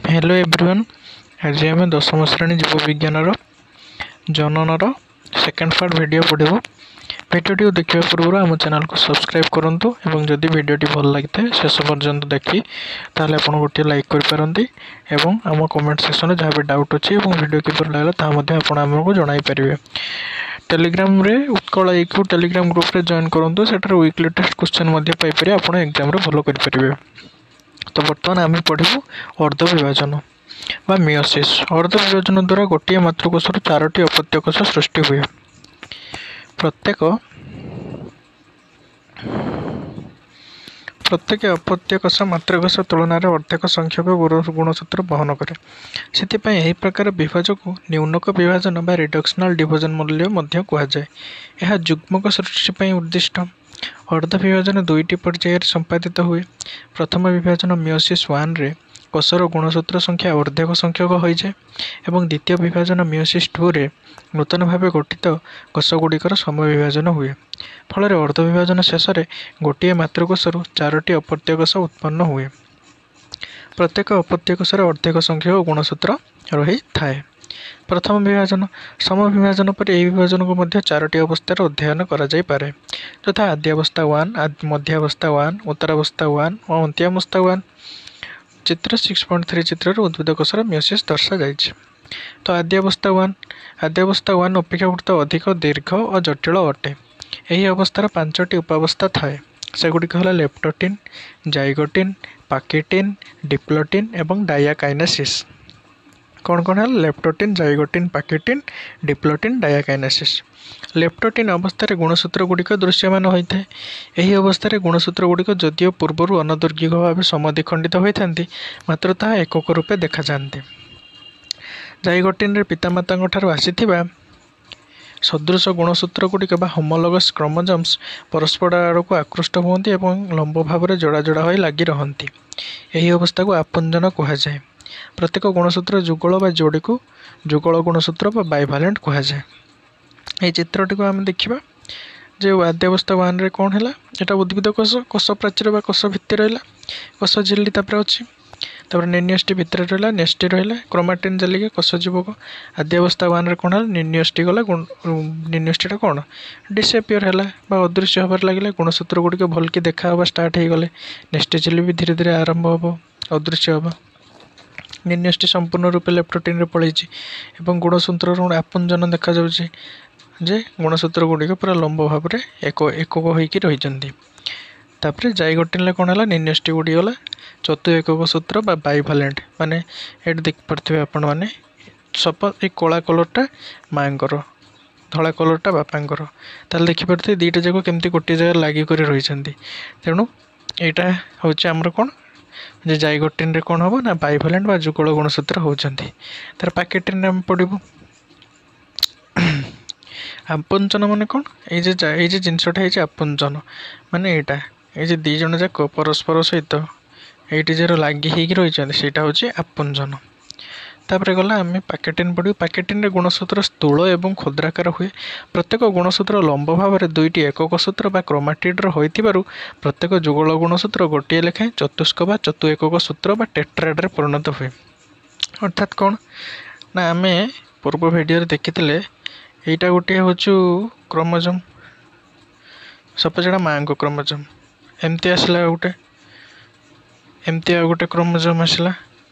Hello everyone. आज आम दशम श्रेणी जीव विज्ञान जननर सेकेंड पार्ट वीडियो पढ़ू। वीडियो देखा पूर्व आम चैनल को सब्सक्राइब करूँ और जदि वीडियो भल लगी है शेष पर्यंत देखी ताल आप गोटे लाइक करपारती और आम कमेंट सेक्शन जहाँ भी डाउट अच्छी और वीडियो किपर लगे आपको जन पारे। टेलीग्राम रे उत्कल को टेलीग्राम ग्रुप रे जॉइन करूँ सेठार वीकली टेस्ट क्वेश्चन पाइपर आप एग्जाम भल करेंगे। तो बर्तमान आम पढ़ू अर्ध विभाजन बा मियोसिस। अर्ध विभाजन द्वारा गोटे मातृकोशर 4टी अपत्यकोश सृष्टि हुए। प्रत्येक अपत्यकोश मातृकोश तुलन में अर्धेक संख्यक गुणसूत्र वहन करे। से प्रकार विभाजन को न्यूनक विभाजन बा रिडक्शनल डिविजन मूल्य मध्य कहुए। यह युग्मक सृष्टि उद्दिष्ट। अर्ध विभाजन दुईटी पर्यायर संपादित हुए। प्रथम विभाजन मियोसिस 1 रे कोशर गुणसूत्र संख्या अर्धेक संख्यक हो जाए और द्वितीय विभाजन मियोसिस 2 रे नूतन भाव गठित कोशगुड़िकर समय विभाजन हुए। फल अर्ध विभाजन शेष में गोटे मातृकोशर 4टी अपत्यकोश उत्पन्न हुए। प्रत्येक अपत्यकोशर अर्धेक संख्यक गुणसूत्र रही थाए। प्रथम विभाजन सम विभाजन पर यह विभाजन को मध्य 4टी अवस्थार अध्ययन करा जाई पारे, तथा आद्यावस्था 1, मध्यावस्था 1, उत्तरावस्था 1 और अंत्यावस्था 1। चित्र 6.3 चित्र उद्भिद कोशर मियोसिस दर्शा जाइए। तो आद्यावस्था 1 अपेक्षाकृत अधिक दीर्घ और जटिल अटे। यही अवस्थार 5टी उपावस्था थाए। सेगुड़िक है लेप्टोटिन, जाइगोटिन, पाकेटिन, डिप्लोटिन एवं डायाकाइनेसिस। कौन है? Leptotene, zygotene, pachytene, diplotene, diakinesis. Leptotene अवस्था गुणसूत्र गुड़िक दृश्यमान होता है। यही अवस्था गुणसूत्र गुड़िक जदिव पूर्वर अनदुर्गिक भाव समद्विखंडित होता मात्र ताहा एकक रूपे देखा जाते। जाइगोटिन रे पितामाता ठारू आसीथिबा सदृश गुणसूत्र गुड़िक होमोलोगस क्रोमोजोम्स परस्पर आड़क आकृष्ट होती और लंब भाव में जोड़ा जोड़ा हो लगी रहती। यही अवस्था को आपुंजन कहुए। प्रत्येक गुणसूत्र जुगल बा जोड़ी को जुगल गुणसूत्र बा बाइभालेंट कहुए। ये चित्रटी को आम देखा जो आद्यावस्था 1 रे कौन है? यहाँ उद्भिद कोश, कोश प्राचीर बा कोश भित्ति रहा, कोश झिल्ली अच्छी, निन्यष्टि भितर रहा, नेष्टि रहा, क्रोमाटिन चलिए कोश जीवक। आद्यावस्था 1 रे कौन है? निन्यष्टि गला, निन्यष्टिटा कौन डिसेपियर है अदृश्य हबार लगे। गुणसूत्र गुड़िक भलकि देखा हाँ स्टार्ट हो गले नेष्टि झिल्ली भी धीरे धीरे आरंभ हम अदृश्य हम। निन्यष्टि संपूर्ण रूपे लेप्टोटिन रे पलैछि एवं गुणसूत्र आपुंजन देखा जाउछि जे गुणसूत्र गुड़िक पूरा लंब भाव में एकक होइकी रहिछन्ति। तापर जाइगोटिन ले कौन है? निन्यष्टि गुड़ी गला चतु एकक सूत्र बा बाइभालेंट माने ये देख पारे आपण मैंने सपोज ये कला कलरटा माँकर धला कलरटा बापांकर ताल देखिपे दुईटा जाक केमती गोटे जगह लागिक रही। तेणु यहाँ हूँ आमर कौन जे जाइगोटिन रे कौन हम ना बाइभालेंट बा जुगल गुणसूत्र होती। तार पाकेटिन आम पढ़ू आपुंजन माने कौन? ये जिनसटा है आपुंजन माने यहाँ ये दी जन जाक परस्पर सहित ये जर लगी रही सेटा हूँ आपुंजन। तापर गला आम पाकेटिन पढ़ू। पाकेटिन रे गुणसूत्र स्थूल एवं क्षुद्राकार हुए। प्रत्येक गुणसूत्र लंब भाव में 2टी एकक सूत्र बा क्रोमाटिड होइतिबारु प्रत्येक जुगल गुणसूत्र गोटे लेखाएं चतुष्क बा चतु एकक सूत्र बा टेट्राड रे परिणत हुए। अर्थात कौन ना आम पूर्व भिडियो देखी यहाँ गोटे हूँ क्रोमोजोम, सपोज यहाँ माँ को क्रोमोजोम एमती आसला, गोटे एमती आ गोटे क्रोमोजोम आसला,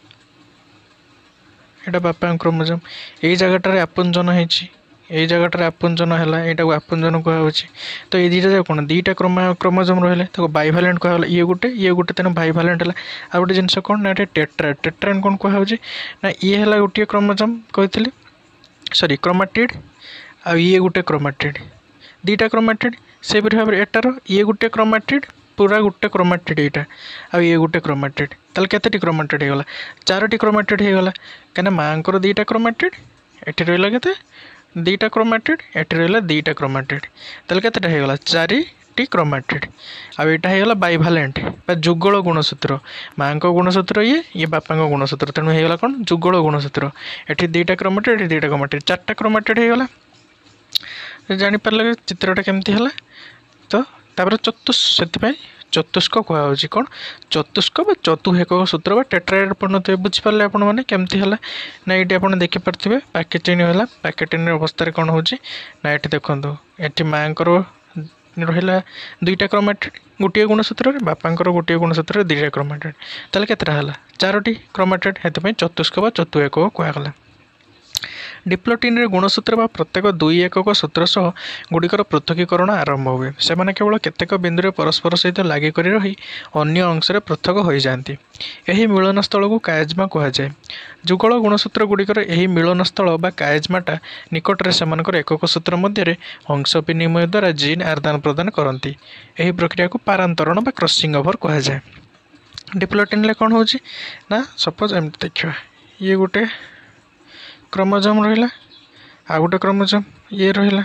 यहाँ बापा क्रोमोजोम यही जगह आपुंजन होती, यही जगह आपुंजन है, यहाँ आपुंजन कहूँ। तो ये दुईटा कौन दुईटा क्रोमोजोम रहा बाइभालेंट कहला। ये गोटे तेना बाइभालेंट है। आ गोटे जिनस कौन ना टेट्राड। टेट्राड कौन कहूँ ना ये है गोटे क्रोमोजोम कही सॉरी क्रोमाटिड आ ये गोटे क्रोमाटिड दुईटा क्रोमाटिड से भाव में एटार ये गोटे क्रोमाटिड पूरा गोटे क्रोमाटिड यहाँ आ ये गोटे क्रोमाटिड ताल केते क्रोमाटिड होगा 4टी क्रोमाटिड होगा कहीं माँ को 2टा क्रोमाटिड एटी रहा के 2टा क्रोमाटिड एटी रहा 2टा क्रोमाटिड ताल केतेटा होगा 4टी क्रोमाटिड आ यहाँ होगा बाइभालेंट बा जुगल गुणसूत्र। माँ को गुणसूत्र ये बापा गुणसूत्र तेणु होगा कौन जुगल गुणसूत्र। एटी 2टा क्रोमाटिड एटी 2टा क्रोमाटिड 4टा क्रोमाटिड होगा। जानीपारे चित्रटा केमती है तो तापर चतुष्क कहुच्छी कौन चतुष्क चतुहेक सूत्र बा टेट्राएड परिणत बुझीपारे आपण मैंने केमती है ना ये आप देखिपे पैकेटेन है पैकेटेन अवस्था कौन हो देखो ये माँ रहा दुईटा क्रोमेटेड गोटे गुणसूत्र बापांकर गोटे गुणसूत्र दुईटा क्रोमेटेड ताले केतटा है 4टी क्रोमेटेड हेतु चतुष्क बा चतुएक कहगला डिप्लोटिन रे गुणसूत्र बा प्रत्येक दुई एकक सूत्र सह गुड़िकर पृथकीकरण आरंभ हुए से केवल केतेक बिंदु परस्पर सहित लागी करी रही अन्य अंश पृथक हो जाती यही मिलन स्थल को कायजमा कहुए जुगल गुणसूत्र गुड़िकर यही मिलन स्थल बा कायजमाटा निकटरे सेमानकर एकक सूत्र मध्य अंश विनिमय द्वारा जीन आदान प्रदान करती यही प्रक्रिया को पारांतरण बा क्रॉसिंग ओवर कहुए डिप्लोटिन कौन हो सपोज एमती देखा ये गोटे क्रोमोजोम रहा आ गोटे क्रोमोजोम ये रहा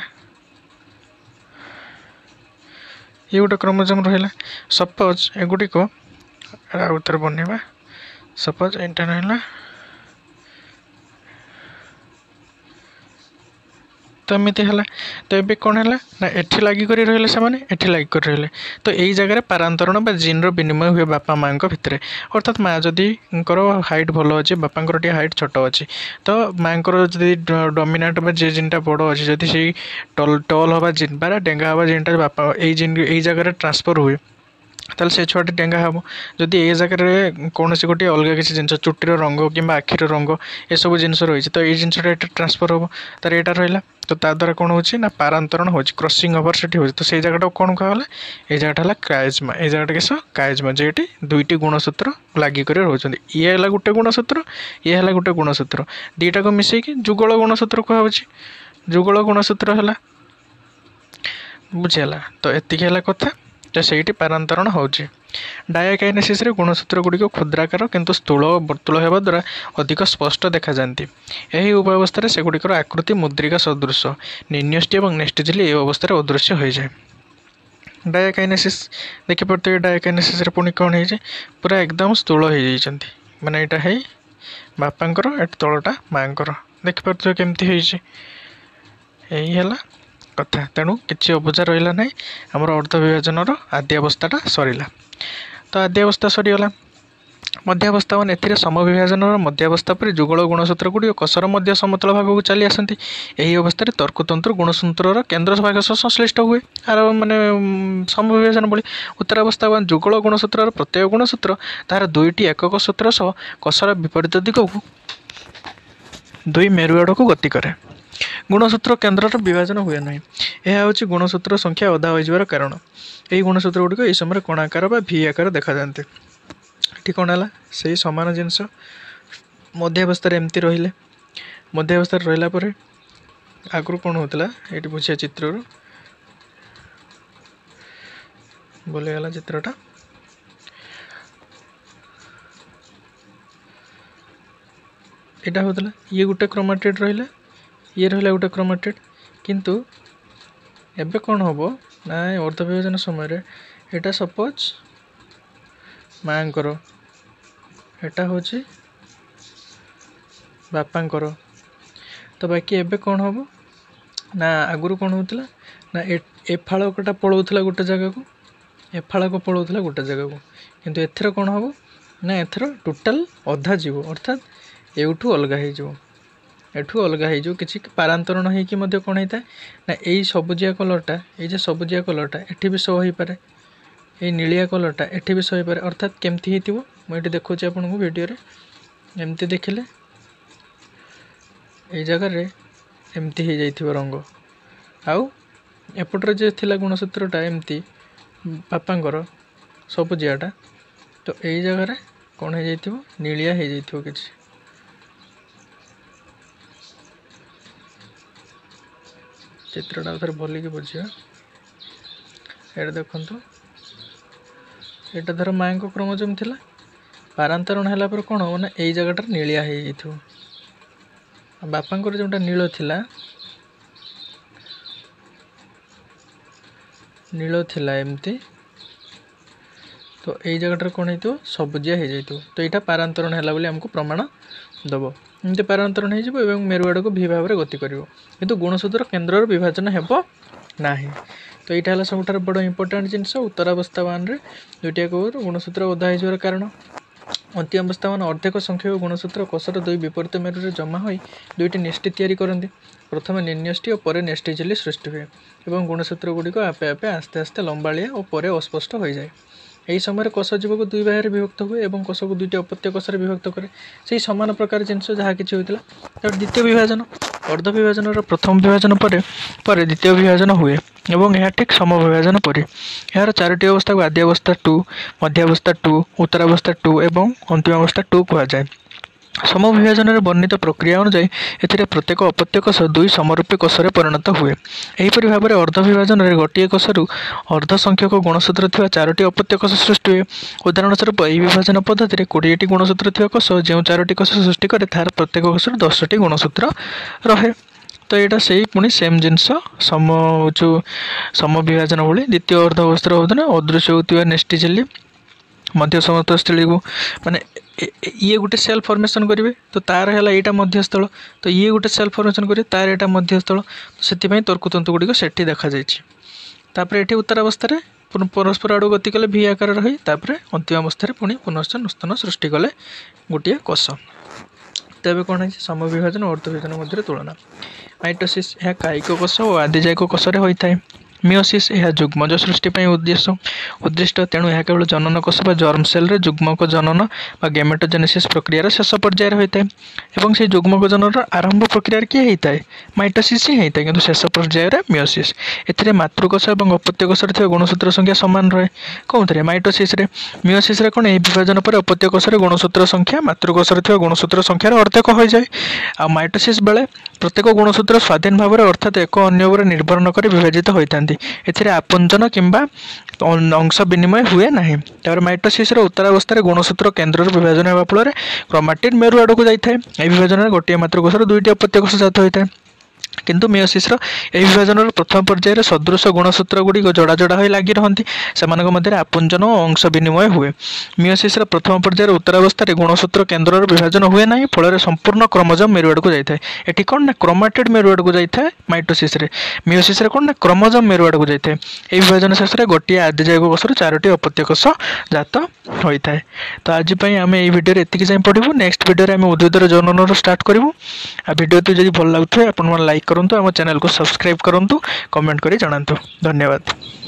ये गोटे क्रोमोजोम रहा सपोज एगुड़िक आउ थे बनवा सपोज एटा रहा तो एमती है तो ये कौन है ना एठी लगी कर रही से लगी कर रही तो यही जगह पारांतरण बा जीन विनिमय हुए बापा माँ भितर अर्थात माँ जदि हाइट भल अच्छे बापा टे हाइट छोट अच्छी तो माँ जदि डोमिनेट बा जे जिनटा बड़ अच्छी जदि से टल हवा जिन बा डेंगा हवा जिनटा बापा यही जगह ट्रांसफर हुए ताल से छुआटी डेंगा हम जदि ये जगह कौन से गोटे अलग किसी जिन चुटीर रंग कि आखिर रंग ये सब जिन रही तो ये जिनटा ट्रांसफर हम तार यहाँ रहा तो ता द्वारा कौन हो पारांतरण हो क्रॉसिंग ओवर से हो तो से जगह कौन कहला ये जगह है कायजमा ये जगह किस कायजमा जेटी दुईटी गुणसूत्र लगी कर रोचे ये है गोटे गुणसूत्र ये है गोटे गुणसूत्र दुईटा को मिसेकी जुगल गुणसूत्र कहुच्छी जुगल गुणसूत्र है बुझीगला तो एतिक है कथा तो सही पारांतरण होची डायाकाइनेसिस रे गुणसूत्र गुड़िक क्षुद्राकार किंतु स्थूल वर्तुल होगा द्वारा अधिक स्पष्ट देखा जाती यही उपावस्था से गुड़िकर आकृति मुद्रिका सदृश निन्यष्टि और नेस्टिजली ये अवस्था अदृश्य हो जाए डायाकाइनेसिस देखिपे डायाकाइनेसिस पुणी कौन है पूरा एकदम स्थूल हो जाती माने यहाँ है बापांकर एट तलटा माँकर देखिपे केमती यही है कथा तेणु किसी अबुझा रहा ना आमर अर्ध विभाजन आदि अवस्थाटा सरला तो आदि अवस्था सरीगला मध्यावस्था मान ए समविभाजन मध्यावस्था पर जुगल गुणसूत्र गुड़िक कसर मध्य समतल भाग को चली आसती यही अवस्था तर्कतंत्र गुणसूत्र केन्द्र भाग सह संश्लिष्ट हुए आर माने समविभाजन भली उत्तरावस्था मान जुगल गुणसूत्र प्रत्येक गुणसूत्र तार दुईटी एकक सूत्र सह कसर विपरीत दिग को दुई मेरु आड़ को गति करे गुणसूत्र केन्द्र विभाजन हुए ना यह हूँ गुणसूत्र संख्या अधा हो कारण यही गुणसूत्र गुड़िक यह समय कोण आकार बा भी आकार देखा जाते ये कौन है से सामान जिनस मध्यावस्था एमती रहिले मध्यावस्था रहा आगु कौन होता ये बुझिया चित्र बोलेगला चित्रटा यहाँ होता ये गोटे क्रोमेटेड रहा ये रहा गोटे क्रोमेटेड किंतु एबे कौन हम ना अर्ध विभाजन समय यहाँ सपोज माँकर एटा हूँ बापांकर तो बाकी एबे कौन हम ना आगुरी कौन होता ना ए फाड़कटा पलाऊला गोटे जगह को ए फाड़क पलाऊला गोटे जगह को किंतु एथर कौन हम ना एथर टोटाल अधा जीव अर्थात एठू अलग हो एठू अलग हो कि पारांतरण होती कौन होता है ना यही सबुजिया कलरटा ये सबुजिया कलरटा एठी भी शो हो पारे ये नीलिया कलरटा एठी भी शो हो पारे अर्थात केमती हो मुझे देखा आपन को वीडियो एमती देखिले ये जगह एमती हो जाइथिबो रंग आउ एपटर जे थिला गुणसूत्रटा एमती बापांकर सबुजियाटा तो यही जगह कौन हो जाइथिबो नीलिया हो जाइथिबो किछि चित्रटा थे भलिक बुझा ये देखु यहाँ धर माँ को क्रोमोजोम थिला पारांतरण है कौन हम ना यही जगह नीलिया हो बापांकर जोटा नील थिला एमती तो यही जगह कौन हो सबुजिया हो जाए तो यहाँ पारांतरण है आमको प्रमाण दब एमती पारांतरण हो मेरुआड़ को भी भाव में गति कर किंतु गुणसूत्र केन्द्र विभाजन हेब ना तो यहाँ है सब बड़ इंपोर्टाट जिनस उत्तरावस्था वन दुईटा गुणसूत्र ओदा हो कारण अंतिम अवस्था मान अर्धेक संख्यक गुणसूत्र कोषर दुई विपरीत मेरु जमा हो दुईटी नेष्टि तैयारी करती प्रथम निन्यष्टि और पर नेष्टि झिल्ली सृष्टि हुए और गुणसूत्र गुड़िक आपे आपे आस्ते आस्ते लंबाଳିया और पर अस्पष्ट हो जाए। यही समय कोष जीवक दुई भाग विभक्त हुए और कोष को दुईट अपत्य कोषर विभक्त करे से सामान प्रकार जिनस जहाँ कि होता है। द्वितीय विभाजन अर्ध विभाजन प्रथम विभाजन पर द्वितीय विभाजन हुए और यह ठीक सम विभाजन पर यार चारोटी अवस्था को आदि अवस्था 2 मध्यावस्था 2 उत्तरावस्था 2 और अंतिम अवस्था 2 कहुए। सम विभाजन में वर्णित प्रक्रिया अनुसार एथिरे प्रत्येक अपत्य कोष दुई समरूपी कोषरे परिणत हुए। एहीपरि भाव में अर्ध विभाजन में गोटे कोषरु अर्ध संख्यक गुणसूत्र थिबा चारोटी अपत्य कोष सृष्टि हुए। उदाहरण स्वरूप यह विभाजन पद्धति 20टी गुणसूत्र थिबा कोष जो चारोटी कोष सृष्टि करे तार प्रत्येक कोषरु 10टी गुणसूत्र रहे। तो यहाँ से पुणी सेम जिनस सम विभाजन भाई द्वितीय अर्ध अवस्था होता अदृश्य होता नेष्टि झिल्ली मध्य समस्थली को माने ये गोटे सेल फॉर्मेशन करेंगे तो तार है यहाँ मध्यस्थल तो ये गोटे सेल फॉर्मेशन करेंगे तार यहाँ मध्यस्थल तो से तर्कतंतु गुड़िक से देखा ये उत्तरावस्था परस्पर आड़ गति कले भी आकार रही अंतिम अवस्था पुणी पुनश्च नूतन सृष्टि कले गोटे कोष। तेज कौन है सम विभाजन और अर्ध विभाजन मध्य तुलना। माइटोसिस यह कायिक कोष और आदिजायिक कोषरे होता है। मियोसिस यह जुग्मज सृष्टि उद्दिष्ट तेणु यह केवल जनन कोष जर्म सेल रे जुग्मक जनन गेमेटोजेनेसिस प्रक्रियार शेष पर्याय होता है और से जुग्मक जनन आरंभ प्रक्रिया किए होता है माइटोसिस ही होता है किंतु शेष पर्याय मियोसिस एथिरे मातृकोष और अपत्य कोषर थिबा गुणसूत्र संख्या समान रहे कौन माइटोसिस रे। मियोसिस रे कौन यह विभाजन पर अपत्य कोषर गुणसूत्र संख्या मातृकोषर थिबा गुणसूत्र संख्यार अर्धेक हो जाए आ माइटोसिस बेले प्रत्येक गुणसूत्र स्वाधीन भाव में अर्थात एक अन्य पर निर्भर न कर विभाजित होता है एथिरे आपुंजन किंबा अंश विनिमय हुए नहीं। तापर माइटोसिस उत्तरावस्था गुणसूत्र केन्द्र विभाजन होगा फल क्रोमाटिड मेरु आड़ को जाए यह विभाजन में गोटे मात्र कोषर दुईटी अपत्य कोष जात होता है किंतु मियोसिस विभाजन प्रथम पर्यायर सदृश गुणसूत्र गुड़िक जोड़ा जोड़ा हो लगी रही से मध्य आपुंजन और अंश विनिमय हुए। मियोसिस प्रथम पर्यायर उत्तरावस्था गुणसूत्र केन्द्र विभाजन हुए ना फल संपूर्ण क्रोमोजोम मेरु आड़ को जाए ये कौन ना क्रोमाटिड मेरु आड़ को जाए माइटोसिस मियोसिस कौन ना क्रोमोजोम मेरु आड़ को जाए ये विभाजन शेष में गोटे आदिजायिक कोषर 4टी अपत्य कोष जात होता है। तो आज आम ये भिडियो एतिक जाए पढ़ू नेक्स्ट भिडियो आम उद्भिदर जनन स्टार्ट करूँ आ भिडियो तो जब भल लगुए आप लाइक करूँ आम चैनल को सब्सक्राइब करूँ कमेंट करी जनातु। धन्यवाद।